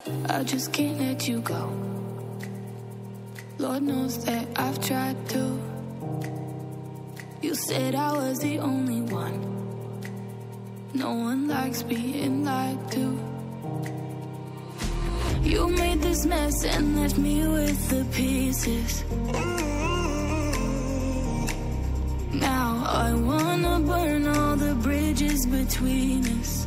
I just can't let you go. Lord knows that I've tried to. You said I was the only one. No one likes being lied to. You made this mess and left me with the pieces. Now I wanna burn all the bridges between us.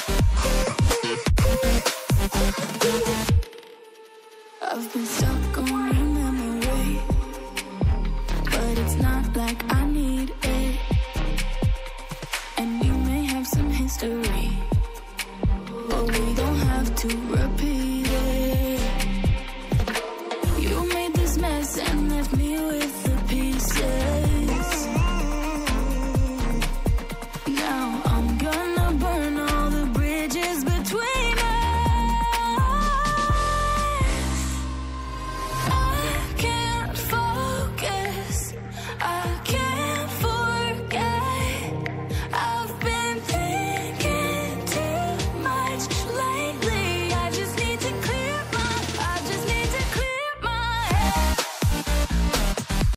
I've been stuck on